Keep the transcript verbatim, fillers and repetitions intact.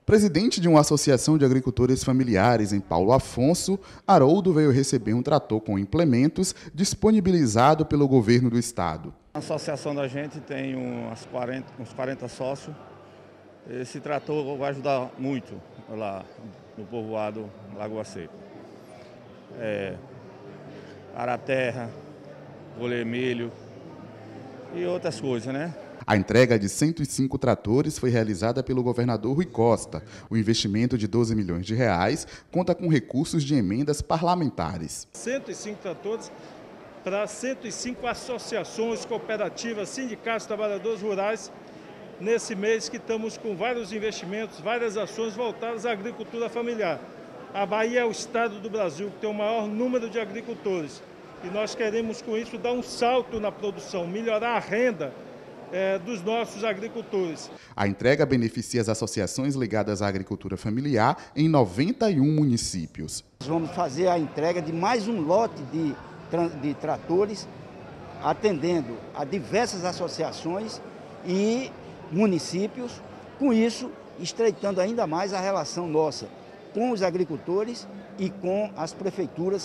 Presidente de uma associação de agricultores familiares em Paulo Afonso, Haroldo veio receber um trator com implementos disponibilizado pelo governo do estado. A associação da gente tem umas quarenta, uns quarenta sócios. Esse trator vai ajudar muito lá no povoado Lagoa Seca. É, Araterra, Golemelho e outras coisas, né? A entrega de cento e cinco tratores foi realizada pelo governador Rui Costa. O investimento de doze milhões de reais conta com recursos de emendas parlamentares. cento e cinco tratores para cento e cinco associações, cooperativas, sindicatos, trabalhadores rurais, nesse mês que estamos com vários investimentos, várias ações voltadas à agricultura familiar. A Bahia é o estado do Brasil que tem o maior número de agricultores e nós queremos com isso dar um salto na produção, melhorar a renda É, dos nossos agricultores. A entrega beneficia as associações ligadas à agricultura familiar em noventa e um municípios. Nós vamos fazer a entrega de mais um lote de, de tratores, atendendo a diversas associações e municípios, com isso estreitando ainda mais a relação nossa com os agricultores e com as prefeituras